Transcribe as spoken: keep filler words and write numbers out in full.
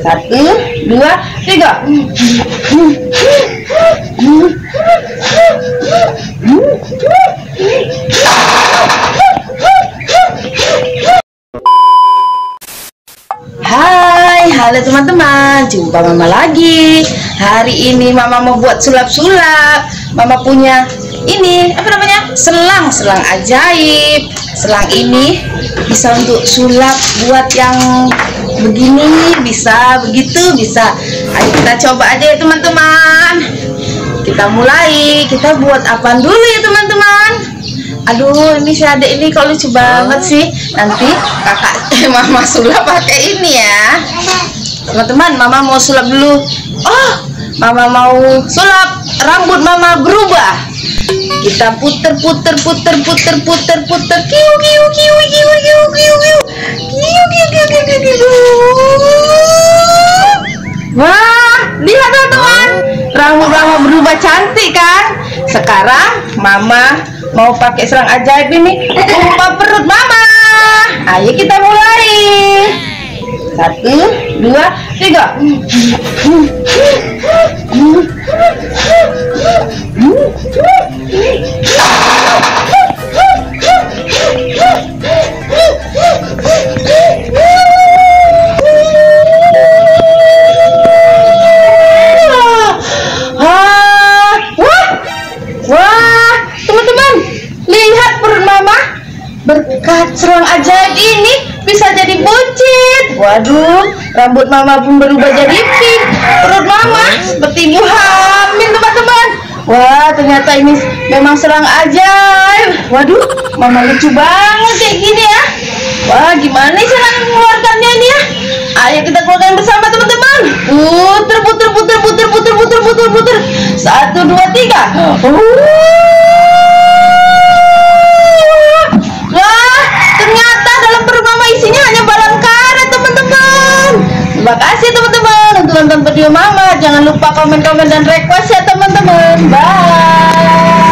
Satu, dua, tiga. Hai, halo teman-teman, jumpa Mama lagi. Hari ini Mama mau buat sulap-sulap. Mama punya ini, apa namanya? Selang, selang ajaib. Selang ini bisa untuk sulap buat yang begini, bisa begitu, bisa. Ayo kita coba aja ya teman-teman. Kita mulai. Kita buat apa dulu ya teman-teman? Aduh, ini si adek ini kok lucu banget sih. Nanti kakak eh, Mama sulap pakai ini ya. Teman-teman, Mama mau sulap dulu. Oh, Mama mau sulap rambut Mama berubah. Kita puter puter puter puter puter puter. Kiu kiu kiu kiu kiu kiu kiu. Kiu kiu kiu kiu kiu kiu. Wah, lihat teman-teman. Rambut Mama berubah cantik kan? Sekarang Mama mau pakai selang ajaib ini pompa perut Mama. Ayo kita mulai. Satu, dua, tiga. Berkat selang ajaib ini bisa jadi buncit. Waduh, rambut Mama pun berubah jadi pink. Perut Mama seperti ibu hamil teman-teman. Wah, ternyata ini memang selang ajaib. Waduh, Mama lucu banget kayak gini ya. Wah, gimana nih cara mengeluarkannya ini ya? Ayo kita keluarkan bersama teman-teman. Puter puter puter puter puter puter puter puter. Satu dua tiga. Uh. Terima kasih teman-teman untuk nonton video Mama. Jangan lupa komen-komen dan request ya teman-teman. Bye.